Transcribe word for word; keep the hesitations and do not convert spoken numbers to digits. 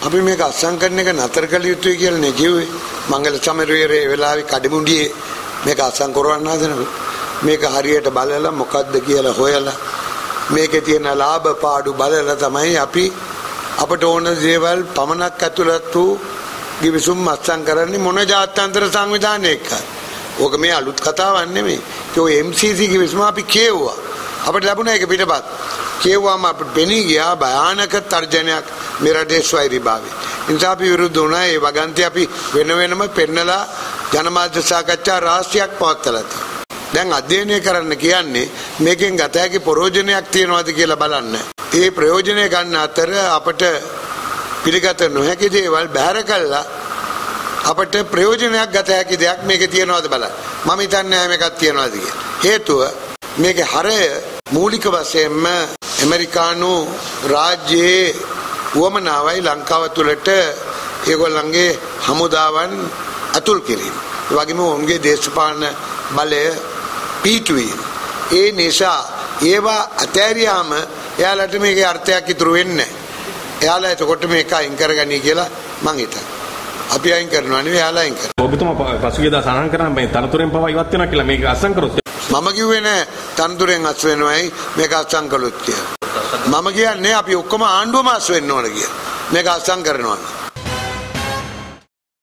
අපි මේක අත්සන් කරන එක නතර කළ යුතුයි කියලා නේ කිව්වේ. මංගල සමරවීරේ වෙලාවේ කඩමුඩියේ මේක අත්සන් කරවන්න හදනවා. මේක හරියට බලලා මොකද්ද කියලා හොයලා මේකේ තියෙන ලාභ පාඩු බලලා තමයි අපි අපට ඕන දේවල් පමණක් ඇතුළත් වූ ගිවිසුම් අත්සන් කරන්නේ මොන ජාත්‍යන්තර සංවිධානයක. ඕක මේ අලුත් කතාවක් නෙමෙයි. ඒ එම් සී සී ගිවිසුම අපි කියුවා. අපිට ලැබුණා ඒක පිටපත්. කියුවාම අපිට පෙනී ගියා භයානක තර්ජනයක් මේ රටේ ස්වෛරීභාවය. නිසා අපි විරුද්ධ වුණා. ඒ වගන්ති අපි වෙන වෙනම පෙන්නලා ජනමාධ්‍ය සාකච්ඡා රාශියක් පවත්වලා තියෙනවා. දැන් අධ්‍යයනය කරන්න කියන්නේ මේකෙන් ගත හැකි ප්‍රයෝජනයක් තියනවාද කියලා බලන්න. ඒ ප්‍රයෝජනය ගන්න අතර අපට පිළිගත නොහැකි දේවල් බැහැර කළා අපට ප්‍රයෝජනයක් ගත හැකි දෙයක් මේකේ තියනවාද බලන්න. මම හිතන්නේ නැහැ මේකක් තියනවාද කියලා. හේතුව මේකේ හරය මූලික වශයෙන්ම ඇමරිකානු රාජ්‍යයේ වමනාවයි ලංකාව තුළට ඒගොල්ලන්ගේ හමුදාවන් අතුල් කිරීම. ඒ වගේම ඔවුන්ගේ දේශපාලන බලය පීටුවීම. ඒ නිසා ඒවා අතෑරියාම එයාලට මේකේ අර්ථයක් ඉතුරු වෙන්නේ නැහැ. එයාලා එතකොට මේක අයින් කරගනී කියලා මං හිතනවා. අපි අයින් කරනවා නෙවෙයි එයාලා අයින් කරනවා. ඔබතුමා පසුගියදා සඳහන් කරා මේ තනතුරෙන් පවා ඉවත් වෙනවා කියලා මේක අත්සන් කරොත් මම කිව්වේ නෑ තනතුරෙන් අස් වෙනවයි මේක අත්සන් කළොත් කියලා. මම කියන්නේ අපි ඔක්කොම ආණ්ඩුවම අස් වෙන්න ඕන කියලා. මේක අත්සන් කරනවා.